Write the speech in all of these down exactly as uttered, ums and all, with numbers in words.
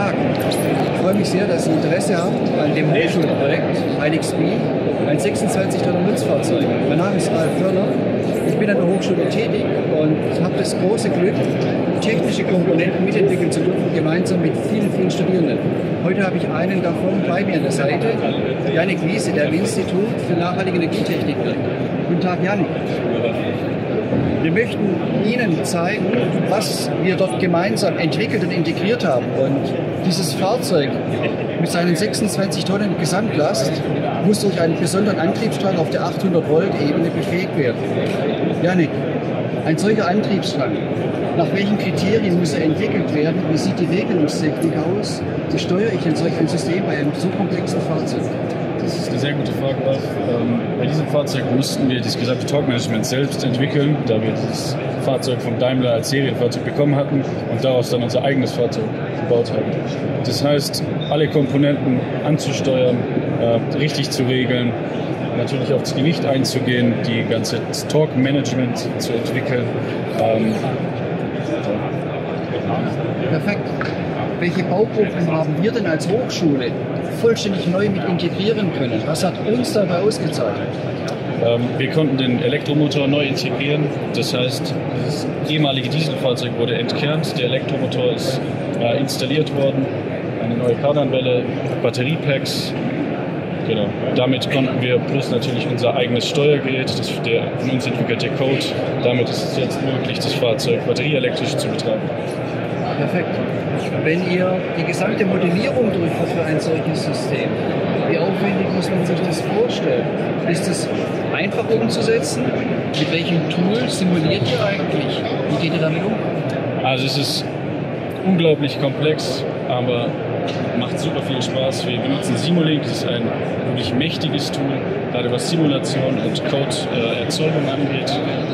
Tag. Ich freue mich sehr, dass Sie Interesse haben an dem Hochschulprojekt I N X B, ein sechsundzwanzig Tonner Nutzfahrzeug. Mein Name ist Ralf Förner. Ich bin an der Hochschule tätig und habe das große Glück, technische Komponenten mitentwickeln zu dürfen, gemeinsam mit vielen, vielen Studierenden. Heute habe ich einen davon bei mir an der Seite, Jannik Wiese, der im Institut für nachhaltige Energietechnik wirkt. Guten Tag, Jannik. Wir möchten Ihnen zeigen, was wir dort gemeinsam entwickelt und integriert haben. Und dieses Fahrzeug mit seinen sechsundzwanzig Tonnen Gesamtlast muss durch einen besonderen Antriebsstrang auf der achthundert Volt Ebene befähigt werden. Jannik, ein solcher Antriebsstrang, nach welchen Kriterien muss er entwickelt werden? Wie sieht die Regelungstechnik aus? Wie steuere ich ein solch ein System bei einem so komplexen Fahrzeug? Das ist eine sehr gute Frage, Ralf. Ähm, bei diesem Fahrzeug mussten wir das gesamte Torque-Management selbst entwickeln, da wir dieses Fahrzeug vom Daimler als Serienfahrzeug bekommen hatten und daraus dann unser eigenes Fahrzeug gebaut haben. Das heißt, alle Komponenten anzusteuern, äh, richtig zu regeln, natürlich auf das Gewicht einzugehen, die ganze Torque-Management zu entwickeln. Ähm, Perfekt. Welche Baugruppen haben wir denn als Hochschule vollständig neu mit integrieren können? Was hat uns dabei ausgezeichnet? Ähm, wir konnten den Elektromotor neu integrieren. Das heißt, das ehemalige Dieselfahrzeug wurde entkernt, der Elektromotor ist äh, installiert worden, eine neue Kardanwelle, Batteriepacks. Genau. Damit konnten wir plus natürlich unser eigenes Steuergerät, das, der von uns entwickelte Code, damit ist es jetzt möglich, das Fahrzeug batterieelektrisch zu betreiben. Perfekt. Wenn ihr die gesamte Modellierung durchführt für ein solches System, wie aufwendig muss man sich das vorstellen? Ist es einfach umzusetzen? Mit welchem Tool simuliert ihr eigentlich? Wie geht ihr damit um? Also es ist unglaublich komplex, aber macht super viel Spaß. Wir benutzen Simulink, das ist ein wirklich mächtiges Tool, gerade was Simulation und Code-Erzeugung äh, angeht.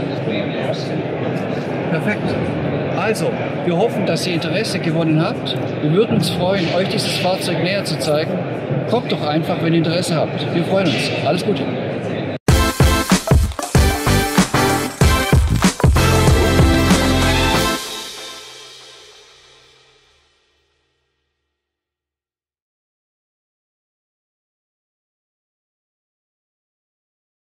Perfekt. Also, wir hoffen, dass ihr Interesse gewonnen habt. Wir würden uns freuen, euch dieses Fahrzeug näher zu zeigen. Kommt doch einfach, wenn ihr Interesse habt. Wir freuen uns. Alles Gute.